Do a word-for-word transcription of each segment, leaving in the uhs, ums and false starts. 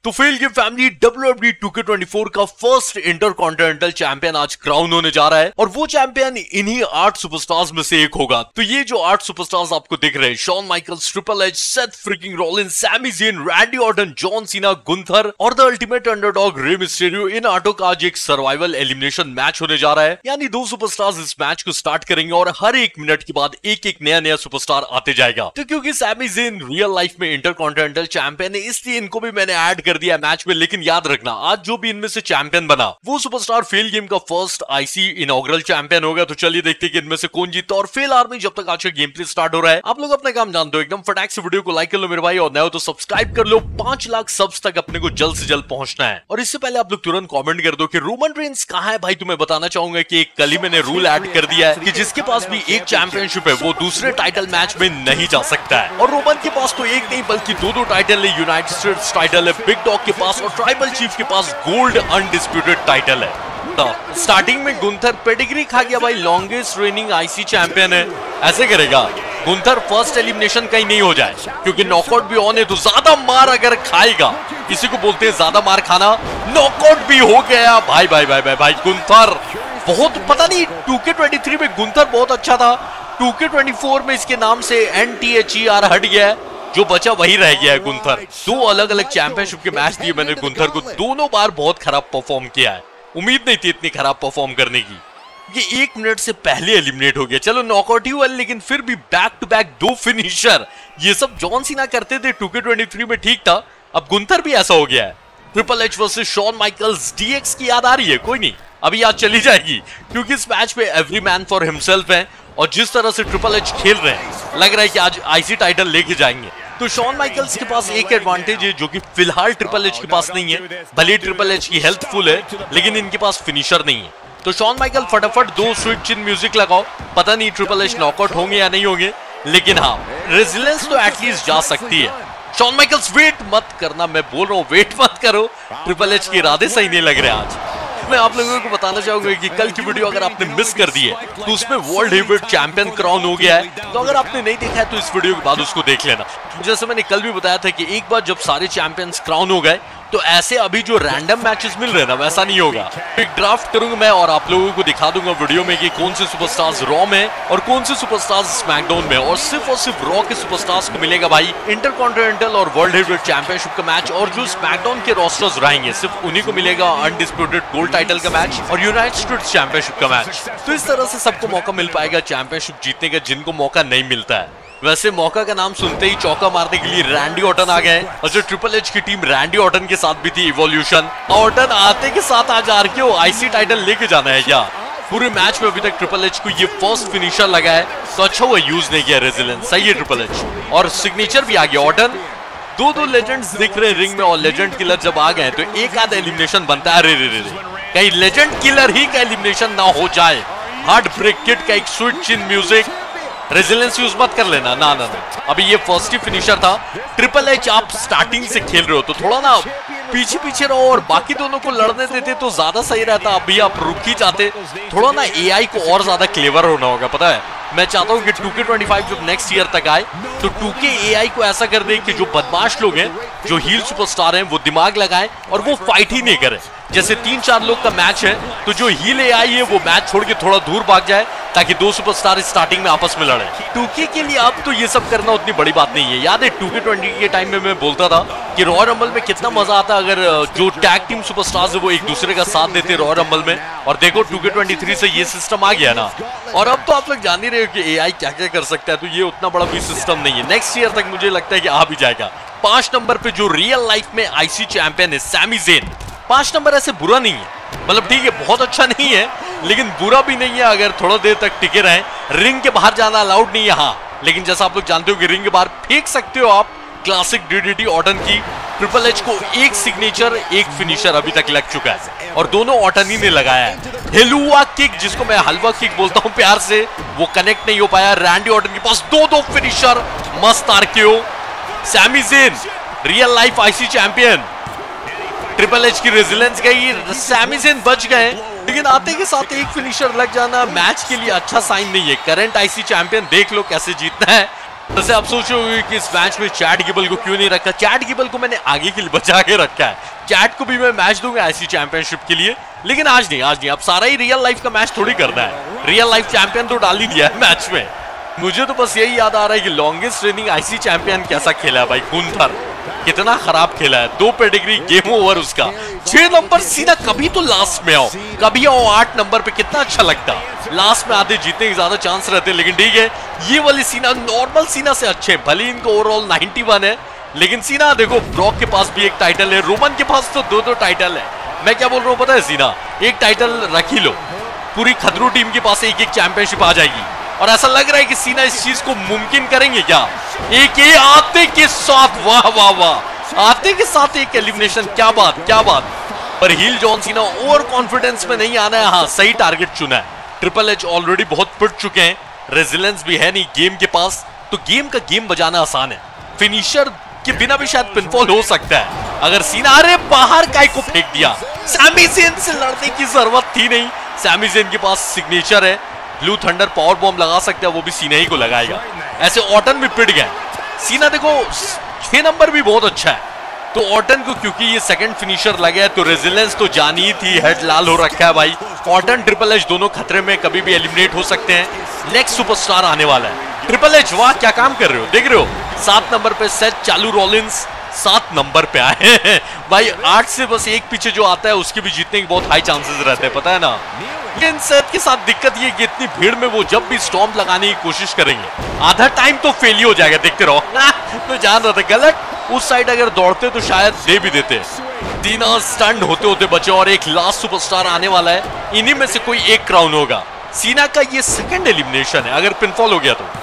तो fail game family WWE two K twenty four का first intercontinental champion आज crown होने जा रहा है और वो चैंपियन इन्हीं आठ सुपरस्टार्स में से एक होगा। तो ये जो आठ सुपरस्टार्स आपको दिख रहे हैं, Shawn Michaels, triple H, Seth freaking Rollins, Sammy Zayn, Randy Orton, John Cena, Gunther और the ultimate underdog Rey Mysterio, इन आठों का आज एक सर्वाइवल एलिमिनेशन मैच होने जा रहा है। यानी दो सुपरस्टार्स इस मैच को स्टार्ट करेंगे और हर एक मिनट के बाद एक एक नया नया सुपरस्टार आते जाएगा। तो क्योंकि सैमी ज़ेन रियल लाइफ में इंटरकॉन्टिनेंटल चैंपियन है, इसलिए इनको भी मैंने ऐड कर दिया मैच में। लेकिन याद रखना, आज जो भी इनमें से चैंपियन बना वो सुपरस्टार फेल गेम का फर्स्ट आईसी इनॉग्रल चैंपियन होगा। तो चलिए देखते हैं कि इनमें से कौन जीतता। और फेल आर्मी जब तक आज का गेम प्ले स्टार्ट हो रहा है, आप लोग अपना काम जानते हो, एकदम फटाक से वीडियो को लाइक कर लो मेरे भाई, और नए हो तो सब्सक्राइब कर लो। पांच लाख सब्स तक अपने को जल्द से जल्द पहुंचना है। और इससे पहले आप लोग तुरंत कमेंट कर दो कि रोमन रेंस कहां है भाई। तुम्हें बताना चाहूंगा कि एक कल ही मैंने रूल ऐड कर दिया है कि जिसके पास भी एक चैंपियनशिप है वो दूसरे टाइटल मैच में नहीं जा सकता है। और रोमन के पास तो एक नहीं बल्कि दो दो टाइटल है। यूनाइटेड स्टेट्स टाइटल है बिग डॉग के पास, और ट्राइबल चीफ के पास गोल्ड अनडिस्प्यूटेड टाइटल है। तो स्टार्टिंग में गुंथर पेडिग्री खा गया भाई, लॉन्गेस्ट रेनिंग आईसी चैंपियन है। ऐसे करेगा गुंथर फर्स्ट एलिमिनेशन कहीं नहीं हो जाए, क्योंकि नॉकआउट भी ऑन है। तो ज्यादा मार अगर खाएगा, किसी को बोलते हैं ज्यादा मार खाना, नॉकआउट भी हो गया भाई भाई भाई भाई भाई गुंथर बहुत, पता नहीं टू के ट्वेंटी थ्री में गुंथर बहुत अच्छा था, टू के ट्वेंटी फोर में इसके नाम से N T H E R हट गया है, जो बचा वही रह गया है गुंथर। दो अलग अलग चैंपियनशिप के मैच दिए मैंने गुंथर को, दोनों बार बहुत खराब परफॉर्म किया है। उम्मीद नहीं थी इतनी खराब परफॉर्म करने की। ये एक मिनट से पहले एलिमिनेट हो गया, चलो नॉकआउट ही हुआ, लेकिन फिर भी बैक टू बैक दो फिनिशर। ये सब जॉन सीना करते थे टू के ट्वेंटी थ्री में, ठीक था, अब गुंथर भी ऐसा हो गया है। Triple H versus Shawn Michaels, DX की याद आ रही है? कोई नहीं, अभी याद चली जाएगी, क्योंकि इस मैच में एवरी मैन फॉर हिमसेल्फ है। और जिस तरह से ट्रिपल एच खेल रहे हैं, लग रहा है कि आज आईसी टाइटल लेके जाएंगे। तो शॉन माइकल्स के पास एक एडवांटेज है जो कि फिलहाल ट्रिपल एच के पास नहीं है। भले ट्रिपल एच की हेल्थ फुल है, लेकिन इनके पास फिनिशर नहीं है। तो शॉन माइकल फटाफट दो स्वीट चिन म्यूजिक लगाओ। पता नहीं ट्रिपल एच नॉकआउट होंगे या नहीं होंगे, लेकिन हाँ रेजिलेंस तो एटलीस्ट जा सकती है। शॉन माइकल्स वेट मत करना, मैं बोल रहा हूँ वेट मत करो, ट्रिपल एच के इरादे सही नहीं लग रहे आज। मैं आप लोगों को बताना चाहूंगा कि कल की वीडियो अगर आपने मिस कर दी है तो उसमें वर्ल्ड हेवीवेट चैंपियन क्राउन हो गया है। तो अगर आपने नहीं देखा है तो इस वीडियो के बाद उसको देख लेना। जैसे मैंने कल भी बताया था कि एक बार जब सारे चैंपियंस क्राउन हो गए तो ऐसे अभी जो रैंडम मैचेस मिल रहे हैं ना, वैसा नहीं होगा। एक ड्राफ्ट करूंगा मैं और आप लोगों को दिखा दूंगा वीडियो में कि कौन से सुपरस्टार्स रॉ में और कौन से सुपरस्टार्स स्मैकडाउन में। और सिर्फ और सिर्फ रॉ के सुपरस्टार्स को मिलेगा भाई इंटरकॉन्टिनेंटल और वर्ल्ड हेवीवेट चैंपियनशिप का मैच, और जो स्मैकडाउन के रोस्टर्स रहेंगे सिर्फ उन्हीं को मिलेगा अनडिस्प्यूटेड गोल्ड टाइटल का मैच और यूनाइटेड स्टेट्स चैंपियनशिप का मैच। तो इस तरह से सबको मौका मिल पाएगा चैंपियनशिप जीतने का, जिनको मौका नहीं मिलता है। वैसे मौका का नाम सुनते ही चौका मारने के लिए रैंडी ऑर्टन आ गए, और जो ट्रिपल एच की टीम रैंडी ऑर्टन के साथ भी थी इवोल्यूशन। ऑर्टन आते के साथ आज आरकेओ आईसी टाइटल लेके जाना है क्या? पूरे मैच में अभी तक ट्रिपल एच को ये फर्स्ट फिनिशर लगा है, तो अच्छा हुआ यूज नहीं किया रेजिलेंस। सही है ट्रिपल एच, और सिग्नेचर भी आ गया ऑर्टन। दो दो लेजेंड्स दिख रहे रिंग में, और लेजेंड किलर जब आ गए तो एक आधा एलिमिनेशन बनता है। रे रे रे कहीं लेजेंड किलर ही का एलिमिनेशन ना हो जाए। हार्ट ब्रेक किट का एक sweet chin music, resilience use मत कर लेना, ना ना ना। अभी ये फर्स्ट ही फिनिशर था। ट्रिपल एच आप स्टार्टिंग से खेल रहे हो तो थोड़ा ना पीछे पीछे रहो और बाकी दोनों को लड़ने देते तो ज्यादा सही रहता। अभी आप रुक ही जाते, थोड़ा ना एआई को और ज्यादा क्लेवर होना होगा। पता है, मैं चाहता हूँ कि टू के ट्वेंटी फाइव जब नेक्स्ट ईयर तक आए तो टू के एआई को ऐसा कर दे कि जो बदमाश लोग हैं, जो हील सुपरस्टार हैं, वो दिमाग लगाएं और वो फाइट ही नहीं करें। जैसे तीन चार लोग का मैच है तो जो हील एआई है वो मैच छोड़ के थोड़ा दूर भाग जाए, ताकि दो सुपरस्टार स्टार्टिंग में आपस में लड़े। टू के के लिए अब तो ये सब करना उतनी बड़ी बात नहीं है। याद है टू के ट्वेंटी के टाइम में मैं बोलता था कि रॉयल रंबल में कितना मजा आता अगर जो टैग टीम सुपरस्टार्स है वो एक दूसरे का साथ देते रॉयल रंबल में। और देखो टू के ट्वेंटी थ्री से ये सिस्टम आ गया ना, और अब तो आप लोग जान ही रहे हो कि एआई क्या क्या कर सकता है। तो ये उतना बड़ा भी सिस्टम नहीं है, नेक्स्ट ईयर तक मुझे लगता है कि आ भी जाएगा। पांच नंबर पे जो रियल लाइफ में आईसी चैंपियन है सैमी ज़ेन। पांच नंबर ऐसे बुरा नहीं है, मतलब ठीक है बहुत अच्छा नहीं है, लेकिन बुरा भी नहीं है अगर थोड़ा देर तक टिके रहें। रिंग के बाहर जाना अलाउड नहीं है हाँ, लेकिन जैसा आप लोग जानते हो कि रिंग के बाहर फेंक सकते हो आप क्लासिक डीडीटी ऑर्टन की। ट्रिपल एच को एक सिग्नेचर एक फिनिशर अभी तक लग चुका है, और दोनों ऑर्टन ही ने लगाया है। हेलुआ किक, जिसको मैं हलवा किक बोलता हूं प्यार से, वो कनेक्ट नहीं हो पाया। रैंडी ऑर्टन के पास दो दो फिनिशर, मस्त RKO. Sammy Zayn real life IC champion, triple H की रेजिलेंस गई, सैमी ज़ेन बच गए, लेकिन आते के साथ एक फिनिशर लग जाना मैच के लिए अच्छा साइन नहीं है। करंट आईसी चैंपियन देख लो कैसे जीतना है, वैसे आप सोच रहे हो कि इस मैच में चैट गिबल को क्यों नहीं रखा। चैट गिबल को मैंने आगे के लिए बचा के रखा है। चैट को भी मैं मैच दूंगा आईसी चैंपियनशिप के लिए, लेकिन आज नहीं, आज नहीं। अब सारा ही रियल लाइफ का मैच थोड़ी करना है। रियल लाइफ चैंपियन तो डाल ही दिया है मैच में। मुझे तो बस यही याद आ रहा है कि लॉन्गेस्ट रनिंग आईसी चैंपियन कैसा खेला है भाई। गुंथर कितना खराब खेला है, दो पेडिग्री, गेम ओवर उसका। छह नंबर सीना, कभी तो लास्ट में आओ, कभी आओ आठ नंबर पे, कितना अच्छा लगता। लास्ट में आधे जीतने के ज्यादा चांस रहते, लेकिन ठीक है, ये वाली सीना नॉर्मल सीना से अच्छे, भले इनको ओवरऑल इक्यानवे है, लेकिन सीना देखो ब्रॉक के पास भी एक टाइटल है, रोमन के पास तो दो दो टाइटल है। मैं क्या बोल रहा हूँ पता है, सीना एक टाइटल रख ही लो, पूरी खतरू टीम के पास एक एक चैंपियनशिप आ जाएगी। और ऐसा लग रहा है कि सीना इस चीज को मुमकिन करेंगे क्या। एक ये आते के साथ, वाह वाह वाह, आते के साथ एक एलिमिनेशन, क्या बात क्या बात। पर heel John Cena over confidence में नहीं आना है। हाँ, सही टारगेट चुना है। ट्रिपल एच ऑलरेडी बहुत पिट चुके हैं, रेजिलेंस भी है नहीं गेम के पास, तो गेम का गेम बजाना आसान है। फिनिशर के बिना भी शायद पिनफॉल हो सकता है अगर सीना, अरे बाहर काय को फेंक दिया। सैमी ज़ेन से लड़ने की जरूरत थी नहीं, सैमी ज़ेन के पास सिग्नेचर है, ब्लू थंडर पावर बॉम्ब लगा सकता है, वो भी सीना ही को लगाएगा। ऐसे ऑटन भी पिट गए। सीना देखो छह नंबर भी बहुत अच्छा है, तो ऑटन को क्योंकि ये सेकंड फिनिशर लगे तो रेजिलेंस तो जानी थी, हेड लाल हो रखा है भाई। ऑटन ट्रिपल एच दोनों खतरे में, कभी भी एलिमिनेट हो सकते हैं। नेक्स्ट सुपरस्टार आने वाला है ट्रिपल एच। वाह क्या काम कर रहे हो, देख रहे हो, सात नंबर पे सेथ चालू रॉलिंस सात नंबर पे आए हैं भाई। आठ से बस एक पीछे जो आता है उसके भी जीतने के बहुत हाई चांसेस रहते हैं, पता है ना। लेकिन सेथ के साथ दिक्कत ये कि इतनी भीड़ में वो जब भी स्टॉम्प लगाने की कोशिश करेंगे, आधा टाइम तो फेल ही हो जाएगा, देखते रहो। मैं जान रहा था गलत, उस साइड अगर दौड़ते तो शायद दे भी देते। तीन स्टंट होते होते बचे और एक लास्ट सुपरस्टार आने वाला है, इन्हीं में से कोई एक क्राउन होगा। सीना का ये सेकंड एलिमिनेशन है, अगर पिनफॉल हो गया तो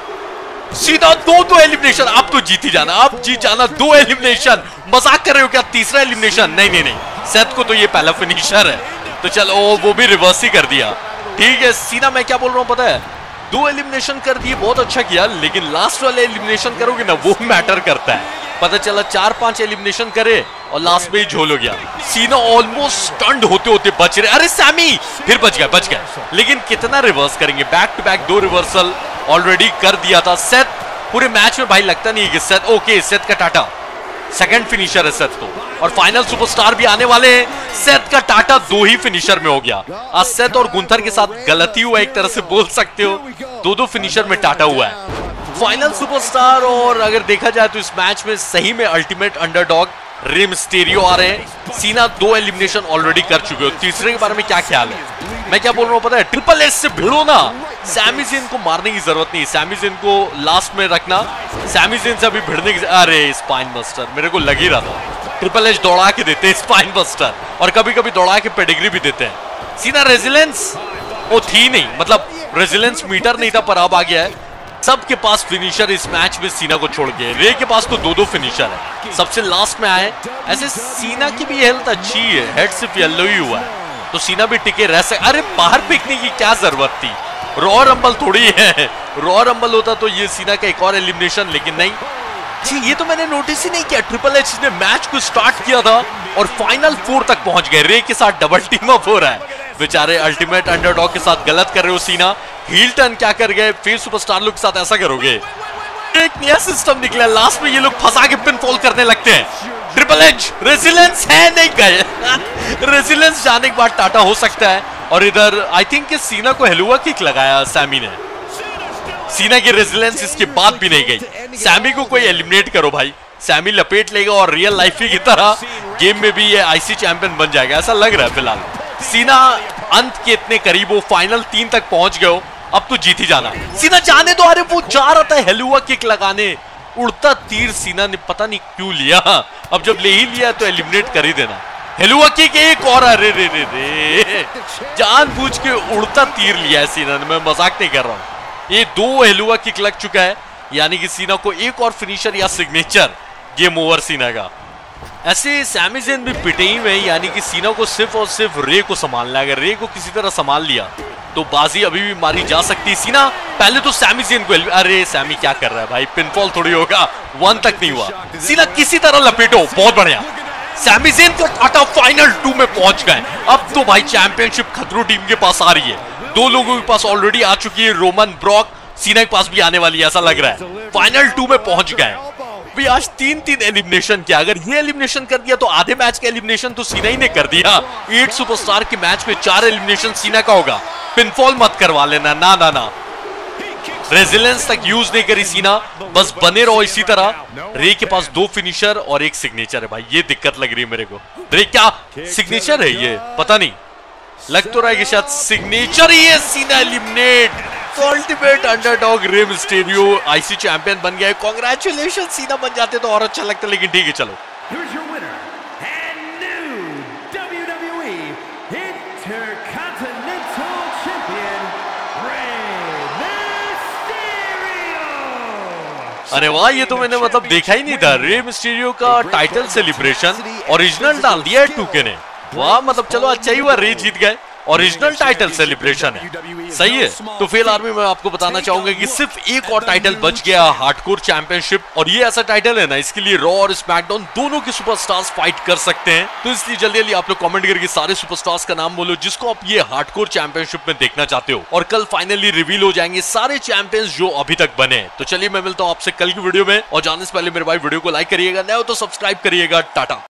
सीधा दो दो एलिमिनेशन। अब तो जीत ही जाना, अब जीत जाना, दो एलिमिनेशन। मजाक कर रहे हो क्या, तीसरा एलिमिनेशन? नहीं नहीं नहीं, सेथ को तो ये पहला फिनिशर है, तो चलो वो भी रिवर्स ही कर दिया। ठीक है सीना, मैं क्या बोल रहा हूँ पता है, दो एलिमिनेशन कर दिए, बहुत अच्छा किया, लेकिन लास्ट वाले एलिमिनेशन करोगे ना, वो मैटर करता है। पता चला चार पांच एलिमिनेशन करे और लास्ट में ही झोल हो गया। सीना ऑलमोस्ट स्टंड होते होते बच रहे, अरे सैमी फिर बच गया बच गया लेकिन कितना रिवर्स करेंगे, बैक टू बैक दो रिवर्सल ऑलरेडी कर दिया था। सेथ पूरे मैच में भाई लगता नहीं है कि सेथ, ओके सेथ का टाटा सेकंड फिनिशर है सेथ तो, और फाइनल सुपरस्टार भी आने वाले हैं। सेथ का टाटा दो ही फिनिशर में हो गया। आज सेथ और गुंथर के साथ गलती हुआ, एक तरह से बोल सकते हो, दो दो फिनिशर में टाटा हुआ है। फाइनल सुपरस्टार, और अगर देखा जाए तो इस मैच में सही में अल्टीमेट अंडरडॉग रे मिस्टीरियो आ रहे हैं। सीना दो एलिमिनेशन ऑलरेडी कर चुके हो, तीसरे के बारे में क्या ख्याल है? मैं क्या बोल रहा हूँ पता है, ट्रिपल एच से भिड़ो ना, सैमी ज़ेन को मारने की जरूरत नहीं, सैमी ज़ेन को लास्ट में रखना, सैमी ज़ेन से अभी भिड़ने की, अरे स्पाइन बस्टर मेरे को लग ही रहा था। ट्रिपल एच दौड़ा के देते हैं स्पाइन बस्टर, और कभी कभी दौड़ा के पेडिग्री भी देते हैं। सीना रेजिलेंस वो थी नहीं, मतलब रेजिलेंस मीटर नहीं था, पर अब आ गया है। सबके पास फिनिशर इस मैच में सीना को छोड़ के, रे के पास तो दो दो फिनिशर है, सबसे लास्ट में आए। ऐसे सीना की भी हेल्थ अच्छी है, हेड सिर्फ येलो ही हुआ है, तो सीना भी टिके रह सकते। अरे बाहर फेंकने की क्या जरूरत थी, रॉ रंबल थोड़ी है, रॉ रंबल होता तो ये सीना का एक और एलिमिनेशन, लेकिन नहीं। जी ये तो मैंने नोटिस ही नहीं किया, ट्रिपल एच ने मैच को स्टार्ट किया था और फाइनल फोर तक पहुंच गए। रे के साथ डबल टीम अप हो रहा है, बेचारे अल्टीमेट अंडरडॉग के साथ गलत कर रहे हो सीना। हील टर्न क्या कर गए, फिर सुपरस्टार लोग के साथ ऐसा करोगे? एक नया सिस्टम निकला, लास्ट में ये लोग फंसा के पिन फॉल करने लगते हैं। ट्रिपल एच रेजिलेंस है, नहीं गए रेजिलेंस जाने के बाद टाटा हो सकता है। और इधर आई थिंक कि सीना को हेलुआ किक लगाया सैमी ने, सीना की रेजिलेंस इसके बाद भी नहीं गई। सैमी को कोई एलिमिनेट करो भाई, सैमी लपेट लेगा और रियल लाइफ की तरह गेम में भी ये आईसी चैंपियन बन जाएगा, ऐसा लग रहा है फिलहाल। सीना अंत के इतने करीब हो, फाइनल तीन तक पहुंच गए हो, अब तो जीत ही जाना। सीना जाने दो, अरे वो जा रहा था हेलुआ किक लगाने, उड़ता तीर सीना ने पता नहीं क्यों लिया, अब जब ले ही लिया तो एलिमिनेट कर ही देना। हेलुआ किक एक और, अरे रे रे रे जानबूझ के उड़ता तीर लिया है सीना ने, मैं मजाक नहीं कर रहा हूं। ये दो हेलुआ किक लग चुका है, यानी कि सीना को एक और फिनिशर या सिग्नेचर, गेम ओवर सीना का। ऐसे सैमी ज़ेन भी पिटे ही में, यानी कि सीना को सिर्फ और सिर्फ रे को संभालना है। अगर रे को किसी तरह संभाल लिया तो बाजी अभी भी मारी जा सकती है। सीना पहले तो सैमी ज़ेन को, अरे सैमी क्या कर रहा है भाई, पिनफॉल थोड़ी होगा, वन तक नहीं हुआ। सीना किसी तरह लपेटो, बहुत बढ़िया। सैमी ज़ेन का टाटा फाइनल टू में पहुंच गए। अब तो भाई चैंपियनशिप खतरों टीम के पास आ रही है, दो लोगों के पास ऑलरेडी आ चुकी है, रोमन ब्रॉक सीना के पास भी आने वाली है ऐसा लग रहा है। फाइनल टू में पहुंच गए भी। आज तीन तीन एलिमिनेशन किया, अगर ये एलिमिनेशन कर दिया तो आधे मैच का एलिमिनेशन तो सीना ही ने कर दिया। एट सुपरस्टार के मैच में चार एलिमिनेशन सीना का होगा। पिनफॉल मत करवा लेना, ना ना ना। रेजिलेंस तक यूज नहीं करी सीना, बस बने रहो इसी तरह। रे के पास दो फिनिशर और एक सिग्नेचर है भाई, ये दिक्कत लग रही है मेरे को। रे क्या सिग्नेचर है ये, पता नहीं, लग तो रहा है कि शायद सिग्नेचर ही है। Cena eliminate. तो ultimate underdog Rey Mysterio IC champion बन गया है। कांग्रेचुलेशन, सीना बन जाते तो और अच्छा लगता, लेकिन ठीक है चलो। अरे वाह, ये तो मैंने मतलब देखा ही नहीं था। रे मिस्टीरियो का टाइटल सेलिब्रेशन ओरिजिनल डाल दिया है टू के ने। वाह, मतलब चलो अच्छा ही हुआ, रे जीत गए। ओरिजिनल टाइटल सेलिब्रेशन है, सही है। तो फेल आर्मी में आपको बताना चाहूंगा कि सिर्फ एक और टाइटल बच गया, हार्डकोर चैंपियनशिप। और ये ऐसा टाइटल है ना, इसके लिए रॉ और स्मैकडाउन दोनों के सुपरस्टार्स फाइट कर सकते हैं। तो इसलिए जल्दी जल्दी आप लोग कमेंट करके सारे सुपरस्टार्स का नाम बोलो जिसको आप ये हार्डकोर चैंपियनशिप में देखना चाहते हो। और कल फाइनली रिवील हो जाएंगे सारे चैंपियंस जो अभी तक बने। तो चलिए मैं मिलता हूं आपसे कल की वीडियो में, और जाने से पहले मेरे भाई वीडियो को लाइक करिएगा, नए हो तो सब्सक्राइब करिएगा। टाटा।